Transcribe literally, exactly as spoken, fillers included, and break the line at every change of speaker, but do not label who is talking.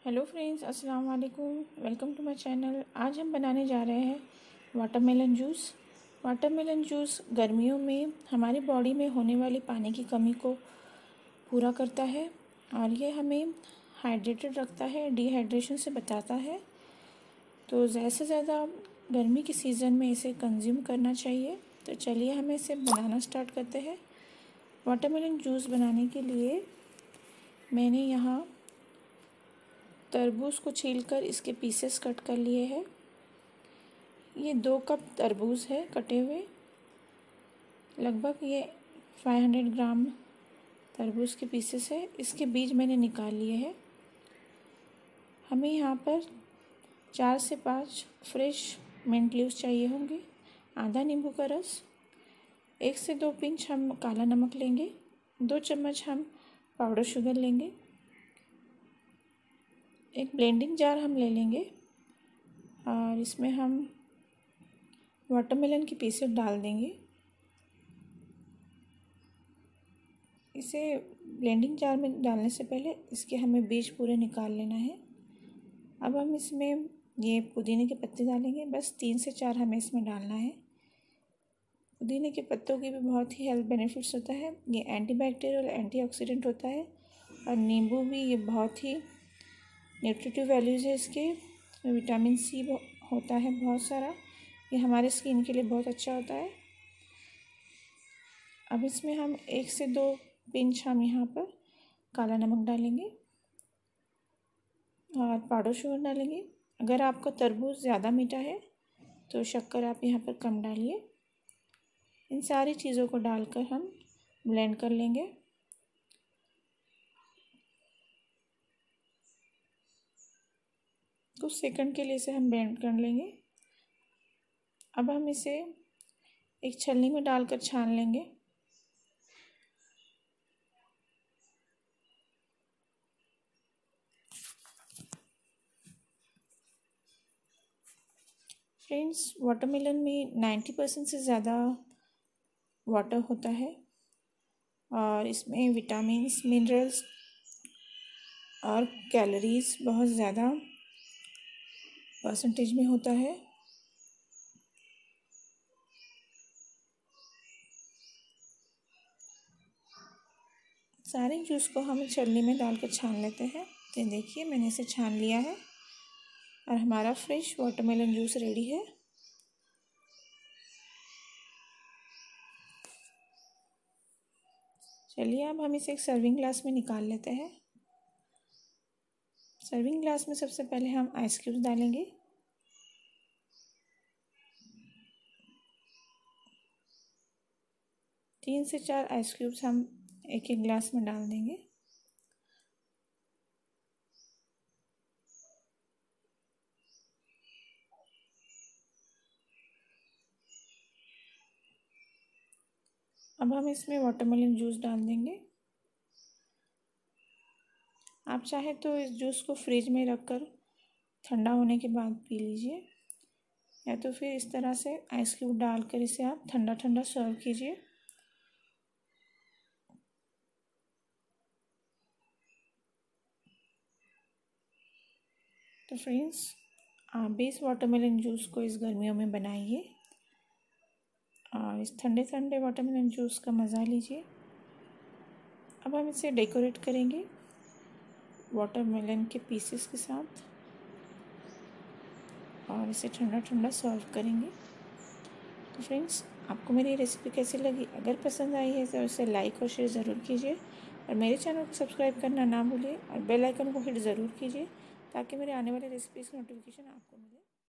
Hello friends, अस्सलाम वालेकुम। Welcome to my channel. आज हम बनाने जा रहे हैं वाटरमेलन जूस। वाटरमेलन जूस गर्मियों में हमारी बॉडी में होने वाली पानी की कमी को पूरा करता है और ये हमें हाइड्रेटेड रखता है, डिहाइड्रेशन से बचाता है। तो ज़्यादा से ज़्यादा गर्मी के सीज़न में इसे कंज्यूम करना चाहिए। तो चलिए हमें इसे बनाना स्टार्ट करते हैं। वाटरमेलन जूस बनाने के लिए मैंने यहाँ तरबूज को छीलकर इसके पीसेस कट कर लिए हैं। ये दो कप तरबूज है कटे हुए, लगभग ये पाँच सौ ग्राम तरबूज के पीसेस है। इसके बीज मैंने निकाल लिए हैं। हमें यहाँ पर चार से पाँच फ्रेश मिंट लीव्स चाहिए होंगे, आधा नींबू का रस, एक से दो पिंच हम काला नमक लेंगे, दो चम्मच हम पाउडर शुगर लेंगे, एक ब्लेंडिंग जार हम ले लेंगे और इसमें हम वाटरमेलन के पीसेस डाल देंगे। इसे ब्लेंडिंग जार में डालने से पहले इसके हमें बीज पूरे निकाल लेना है। अब हम इसमें ये पुदीने के पत्ते डालेंगे, बस तीन से चार हमें इसमें डालना है। पुदीने के पत्तों की भी बहुत ही हेल्थ बेनिफिट्स होता है। ये एंटीबैक्टीरियल, एंटीऑक्सीडेंट होता है और नींबू भी ये बहुत ही न्यूट्रिटिव वैल्यूज़ है इसके। विटामिन सी होता है बहुत सारा, ये हमारे स्किन के लिए बहुत अच्छा होता है। अब इसमें हम एक से दो पिंच हम यहाँ पर काला नमक डालेंगे और पाउडर शुगर डालेंगे। अगर आपका तरबूज ज़्यादा मीठा है तो शक्कर आप यहाँ पर कम डालिए। इन सारी चीज़ों को डालकर हम ब्लेंड कर लेंगे। कुछ सेकंड के लिए इसे हम ब्लेंड कर लेंगे। अब हम इसे एक छलनी में डालकर छान लेंगे। फ्रेंड्स, वाटरमेलन में नब्बे परसेंट से ज़्यादा वाटर होता है और इसमें विटामिन्स, मिनरल्स और कैलोरीज बहुत ज़्यादा परसेंटेज में होता है। सारे जूस को हम छलनी में डालकर छान लेते हैं। तो देखिए मैंने इसे छान लिया है और हमारा फ्रेश वाटरमेलन जूस रेडी है। चलिए अब हम इसे एक सर्विंग ग्लास में निकाल लेते हैं। सर्विंग ग्लास में सबसे पहले हम आइस क्यूब्स डालेंगे। तीन से चार आइस क्यूब्स हम एक एक ग्लास में डाल देंगे। अब हम इसमें वाटरमेलन जूस डाल देंगे। आप चाहे तो इस जूस को फ्रिज में रखकर ठंडा होने के बाद पी लीजिए, या तो फिर इस तरह से आइस क्यूब डालकर इसे आप ठंडा ठंडा सर्व कीजिए। तो फ्रेंड्स, आप भी इस वाटरमेलन जूस को इस गर्मियों में बनाइए और इस ठंडे ठंडे वाटरमेलन जूस का मज़ा लीजिए। अब हम इसे डेकोरेट करेंगे वाटरमेलन के पीसेस के साथ और इसे ठंडा ठंडा सर्व करेंगे। तो फ्रेंड्स, आपको मेरी रेसिपी कैसी लगी? अगर पसंद आई है तो इसे लाइक और शेयर ज़रूर कीजिए और मेरे चैनल को सब्सक्राइब करना ना भूलिए और बेल आइकन को हिट ज़रूर कीजिए ताकि मेरे आने वाले रेसिपीज़ की नोटिफिकेशन आपको मिले।